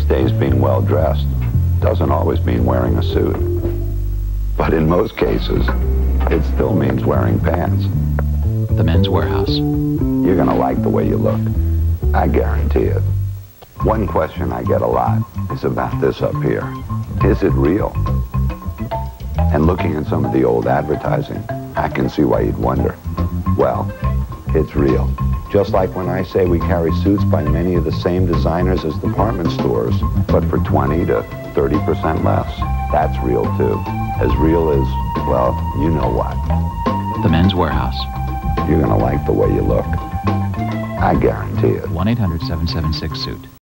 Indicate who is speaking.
Speaker 1: days, being well-dressed doesn't always mean wearing a suit. But in most cases, it still means wearing pants.
Speaker 2: The Men's Wearhouse.
Speaker 1: You're gonna like the way you look. I guarantee it. One question I get a lot is about this up here. Is it real? And looking at some of the old advertising, I can see why you'd wonder. Well, it's real. Just like when I say we carry suits by many of the same designers as department stores, but for 20 to 30% less. That's real too. As real as, well, you know what.
Speaker 2: The Men's Wearhouse.
Speaker 1: You're gonna like the way you look. I guarantee it.
Speaker 2: 1-800-776-SUIT.